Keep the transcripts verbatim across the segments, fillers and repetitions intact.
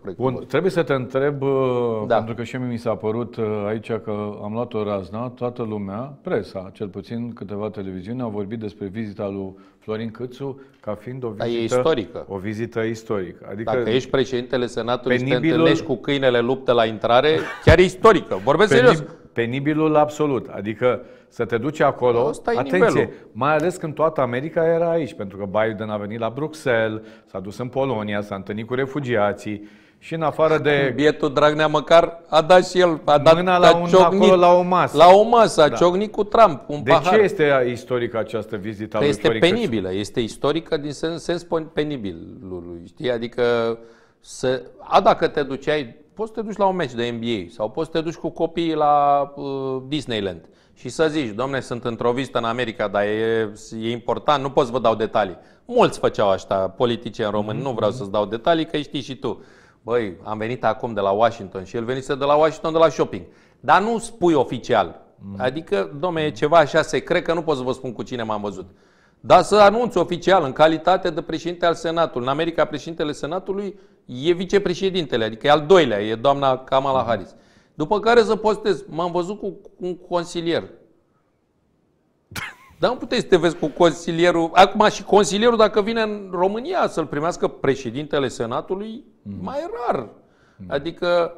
proiectul. Bun, trebuie să te întreb, da. pentru că și mie mi s-a părut aici că am luat o razna, toată lumea, presa, cel puțin câteva televiziuni, au vorbit despre vizita lui Florin Câțu ca fiind o vizită istorică. O vizită istorică. Adică dacă ești președintele Senatului penibilul... și te întâlnești cu câinele luptă la intrare, chiar e istorică. Vorbesc Penib... serios. Penibilul absolut. Adică să te duci acolo, atenție, nivelul. Mai ales când toată America era aici, pentru că Biden a venit la Bruxelles, s-a dus în Polonia, s-a întâlnit cu refugiații și în afară de... Bietul Dragnea măcar a dat și el, a dat mâna la, un, ciocnit, acolo, la o masă. La o masă, a da. ciocnit cu Trump, un de pahar. De ce este istorică această vizită a lui este Florin penibilă, Câțu? este istorică din sens, sens penibil, știi? Adică, să, a, dacă te duceai, poți să te duci la un meci de N B A sau poți să te duci cu copiii la uh, Disneyland și să zici, domne, sunt într-o vizită în America, dar e, e important, nu pot să vă dau detalii. Mulți făceau așa, politicieni români, mm-hmm. nu vreau să-ți dau detalii, că știi și tu. Băi, am venit acum de la Washington și el venise de la Washington de la shopping. Dar nu spui oficial. Mm-hmm. Adică, domne, e ceva așa secret că nu pot să vă spun cu cine m-am văzut. Dar să anunț oficial, în calitate de președinte al Senatului. În America, președintele Senatului e vicepreședintele, adică e al doilea, e doamna Kamala Harris. După care să postez, m-am văzut cu un consilier. Dar nu puteai să te vezi cu consilierul. Acum și consilierul, dacă vine în România să-l primească președintele Senatului, mm. mai rar. Mm. Adică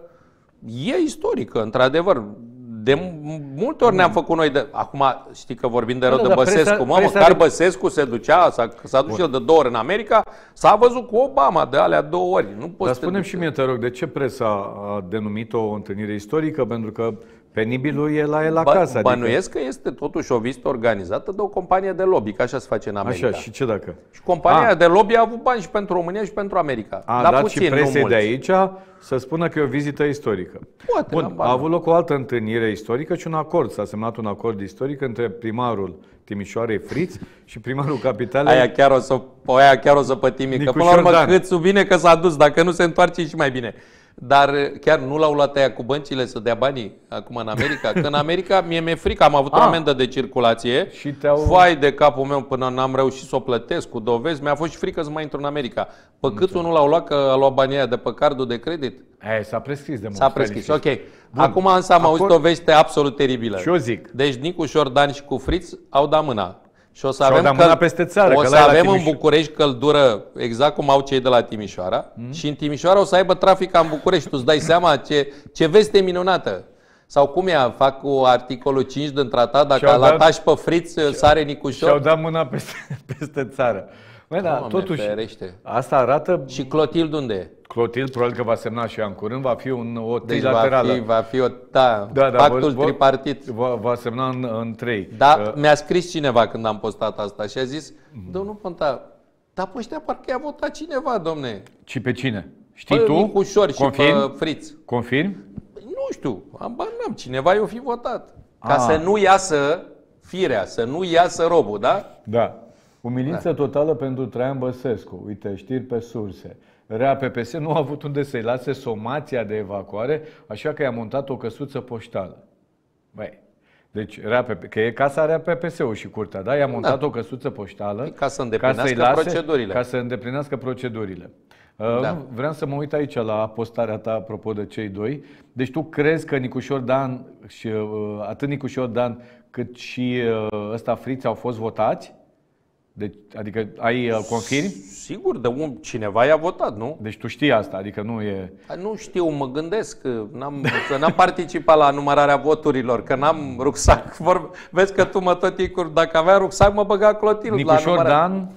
e istorică, într-adevăr. De multe ori ne-am făcut noi de... Acum știi că vorbim de rău de Băsescu. Mă, măcar Băsescu se ducea, s-a, s-a dus el de două ori în America, s-a văzut cu Obama de alea două ori. Nu poți. Dar spune-mi și mie, te rog, de ce presa a denumit o întâlnire istorică? Pentru că penibilul e la el acasă. Bă, bănuiesc adică... că este totuși o vizită organizată de o companie de lobby, că așa se face în America. Așa, și ce dacă? Și compania a. de lobby a avut bani și pentru România și pentru America. A Dar dat puțin, și presei nu de aici să spună că e o vizită istorică. Poate, Bun, a avut loc o altă întâlnire istorică și un acord. S-a semnat un acord istoric între primarul Timișoarei Friț și primarul Capitalei. Aia chiar o să, aia chiar o să pătimi, că până la urmă Câțu bine că s-a dus, dacă nu se întoarce și mai bine. Dar chiar nu l-au luat aia cu băncile să dea banii acum în America? Că în America mie mi-e frică, am avut o amendă de circulație, și te-au... vai de capul meu până n-am reușit să o plătesc cu dovezi, mi-a fost și frică să mai intru în America. Pe Câțu nu l-au luat că a luat banii aia de pe cardul de credit? E, s-a prescris de mult. S-a prescris, ok. Bun. Acum însă am auzit o veste absolut teribilă. Și eu zic. Deci Nicu Șordan și cu Friț au dat mâna. Și o să avem, avem, căl... peste țară, o să avem în București căldură exact cum au cei de la Timișoara mm. și în Timișoara o să aibă trafic ca în București. Tu îți dai seama ce, ce veste minunată. Sau cum e, fac cu articolul cinci din tratat, dacă îl atași pe Friț, sare Nicușor. Și-au dat mâna peste, peste țară. Băi, da, totuși, ferește. Asta arată... Și Clotilde unde e? Clotilde probabil că va semna și ea în curând, va fi un, o deci trilaterală. Va fi, va fi o, da, da, da, pactul va, tripartit. Va, va semna în, în trei. Da, uh, mi-a scris cineva când am postat asta și a zis, mm-hmm. domnul Ponta, dar pe ăștia parcă i-a votat cineva, domne. Și pe cine? Știi pe tu? Nicușor și pe Friț. Confirm? Nu știu, am n-am, cineva i-o fi votat. Ca ah. să nu iasă firea, să nu iasă robul, da? Da. Umilință da. totală pentru Traian Băsescu. Uite, știri pe surse. R A P P S nu a avut unde să-i lase somația de evacuare, așa că i-a montat o căsuță poștală. Băi, deci R A P P, că e casa R A P P S-ul și curtea, da? I-a montat da. o căsuță poștală ca să îndeplinească ca lase, procedurile. Ca să îndeplinească procedurile. Da. Vreau să mă uit aici la postarea ta apropo de cei doi. Deci tu crezi că Nicușor Dan și atât Nicușor Dan cât și ăsta Friț au fost votați? Deci, adică ai confirmi? Sigur, de un, cineva i-a votat, nu? Deci tu știi asta, adică nu e... Nu știu, mă gândesc, n-am, n-am participat la numărarea voturilor, că n-am rucsac. Vor, vezi că tu mă tot iei cu... Dacă avea rucsac, mă băga Clotilde Nicușor la Dan,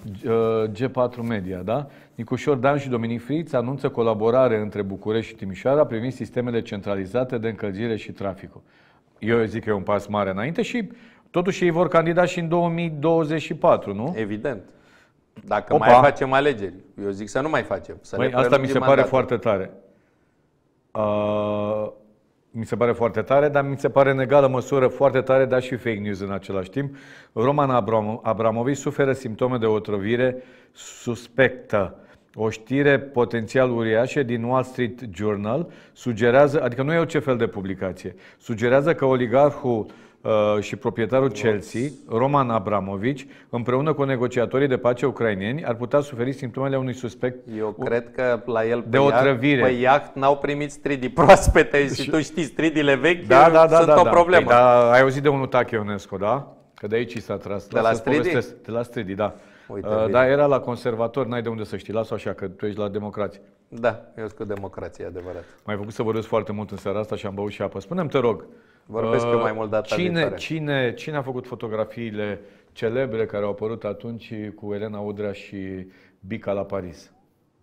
G patru Media, da? Nicușor Dan și Dominic Friț anunță colaborare între București și Timișoara privind sistemele centralizate de încălzire și traficul. Eu zic că e un pas mare înainte și... Totuși ei vor candida și în două mii douăzeci și patru, nu? Evident. Dacă Opa. mai facem alegeri. Eu zic să nu mai facem. Să Băi, asta mi se pare mandatul. foarte tare. Uh, mi se pare foarte tare, dar mi se pare în egală măsură foarte tare, dar și fake news în același timp. Roman Abram Abramovici suferă simptome de otrăvire suspectă. O știre potențial uriașă din Wall Street Journal sugerează, adică nu e orice fel de publicație, sugerează că oligarhul uh, și proprietarul Chelsea, Roman Abramovich, împreună cu negociatorii de pace ucraineni, ar putea suferi simptomele unui suspect. Eu cred că la el de otrăvire. Pe iaht n-au primit stridii proaspete și tu știi, stridile vechi da, da, da, sunt da, o da. problemă. Păi, da, ai auzit de unul Tache Ionescu, da? Că de aici s-a tras. De la Stridi? De la Stridi, da. Uite, uh, da, era la conservator, n-ai de unde să știi. Lasă așa, că tu ești la democrație. Da, eu sunt cu democrație, adevărat. M-ai făcut să vorbesc foarte mult în seara asta și am băut și apă. Spune-mi, te rog, vorbesc uh, eu mai mult data cine, viitoare. Cine, cine a făcut fotografiile celebre care au apărut atunci cu Elena Udrea și Bica la Paris?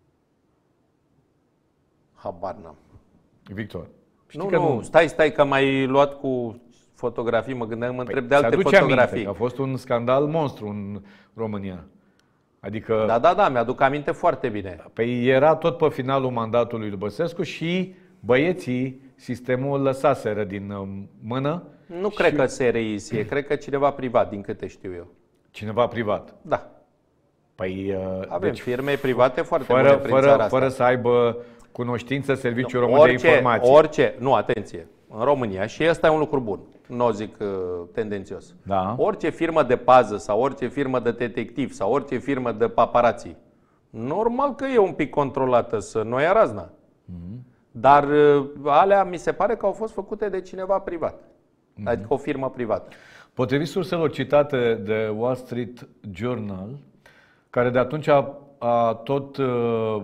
Habar n-am. Victor. Știi nu, că nu, stai, stai, că m-ai luat cu fotografii, mă gândeam, mă întreb păi, de alte fotografii. Aminte, a fost un scandal monstru în România. Adică, da, da, da, mi-aduc aminte foarte bine. Păi era tot pe finalul mandatului lui Băsescu și băieții sistemul lăsaseră din mână. Nu și... cred că S R I S E, cred că cineva privat, din câte știu eu. Cineva privat? Da. Păi, avem deci, firme private foarte fără, bune prin fără, țara asta. Fără să aibă cunoștință Serviciul nu, Român orice, de Informație. Orice, nu, atenție, în România, și ăsta e un lucru bun, nu o zic uh, tendențios. Da. Orice firmă de pază sau orice firmă de detectiv sau orice firmă de paparații, normal că e un pic controlată, să nu ia razna. Mm-hmm. Dar uh, alea mi se pare că au fost făcute de cineva privat, mm-hmm. adică o firmă privată. Potrivit surselor citate de Wall Street Journal, care de atunci a, a tot... Uh,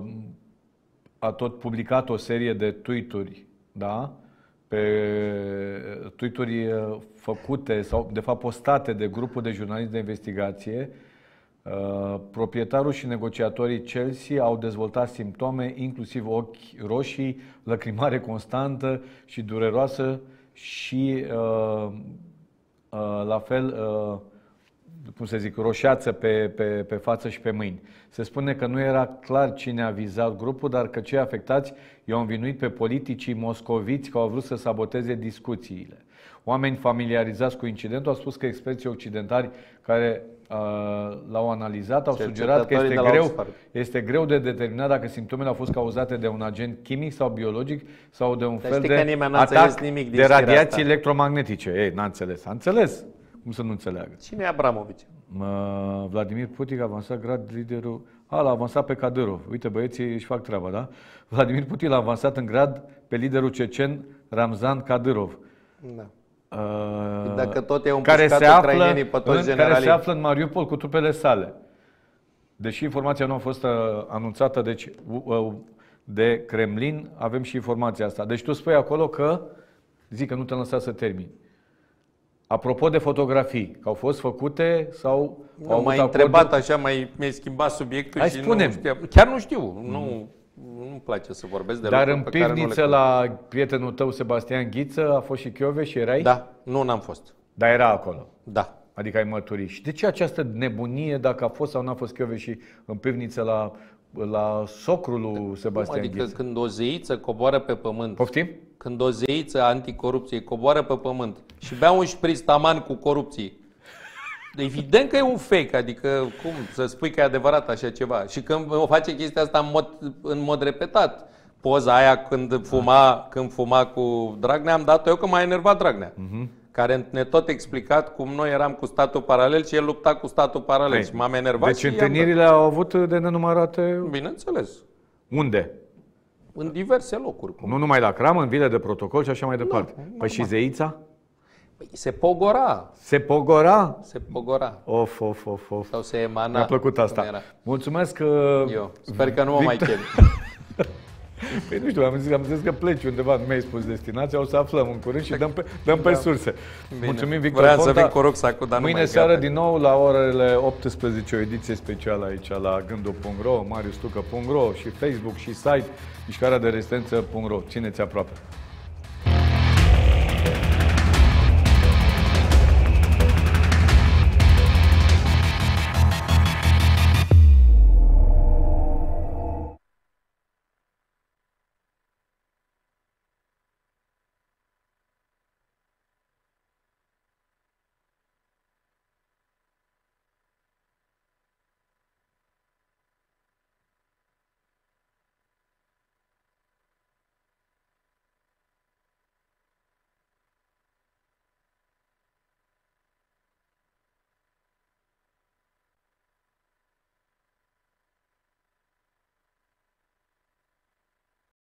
a tot publicat o serie de tweet-uri, da? Pe tweet-uri făcute sau de fapt postate de grupul de jurnaliști de investigație. Uh, proprietarul și negociatorii Chelsea au dezvoltat simptome, inclusiv ochi roșii, lăcrimare constantă și dureroasă și uh, uh, la fel uh, cum să zic, roșeață pe, pe, pe față și pe mâini. Se spune că nu era clar cine a vizat grupul, dar că cei afectați i-au învinuit pe politicii moscoviți că au vrut să saboteze discuțiile. Oameni familiarizați cu incidentul au spus că experții occidentali care uh, l-au analizat au sugerat că este greu, este greu de determinat dacă simptomele au fost cauzate de un agent chimic sau biologic sau de un Dar fel de atac nimic de radiații electromagnetice. Ei, n-a înțeles. A înțeles. Cum să nu înțeleagă? Cine e Abramovici? Mă, Vladimir Putin a avansat grad liderul... A, l-a avansat pe Kadyrov. Uite, băieții își fac treaba, da? Vladimir Putin l-a avansat în grad pe liderul cecen Ramzan Kadyrov. Da. Uh, Dacă tot e un care se află, pe toți în, generalii. care se află în Mariupol cu trupele sale. Deși informația nu a fost uh, anunțată deci, uh, de Kremlin, avem și informația asta. Deci tu spui acolo că, zic că nu te-am lăsat să termini. Apropo de fotografii, că au fost făcute sau... Nu, m-ai întrebat așa, mai, mi-ai schimbat subiectul. Hai, și spune-mi. nu știam. Chiar nu știu, mm. nu, nu-mi place să vorbesc de Dar lucruri în pe care pivniță nu le la prietenul tău, Sebastian Ghiță, a fost și Chiove și erai? Da, nu, n-am fost. Dar era acolo? Da. Adică ai mărturii. Și de ce această nebunie dacă a fost sau n-a fost Chiove și în pivniță la, la socrul lui Sebastian Adică Ghiță? când o zeiță coboară pe pământ... Poftim? Când o zeiță anticorupție coboară pe pământ și bea un șpriț taman cu corupții, evident că e un fake, adică cum să spui că e adevărat așa ceva. Și când o face chestia asta în mod, în mod repetat, poza aia când fuma, când fuma cu Dragnea, am dat-o eu că m-a enervat Dragnea, uh-huh. care ne tot explicat cum noi eram cu statul paralel și el lupta cu statul paralel. Hey. Și m-am enervat. Deci și întâlnirile au avut de nenumărate... Bineînțeles. Unde? În diverse locuri. Cum? Nu numai la cramă, în vile de protocol și așa mai departe. Nu, păi și zeița? Păi se pogora. Se pogora? Se pogora. Of, of, of, of. Sau se emana. Mi-a plăcut asta. Mulțumesc că... Eu. Sper că nu mă mai chem. Păi nu știu, am zis, am zis că pleci undeva, nu mi-ai spus destinația, o să aflăm în curând și dăm pe, dăm pe da. surse. Bine. Mulțumim, Victor Vreau Ponta. să vin cu rucsacul, dar nu Mâine mai seară gata. din nou la orele optsprezece o ediție specială aici la gându punct ro, mariustucă punct ro și Facebook și site mișcarea de rezistență punct ro. Țineți aproape.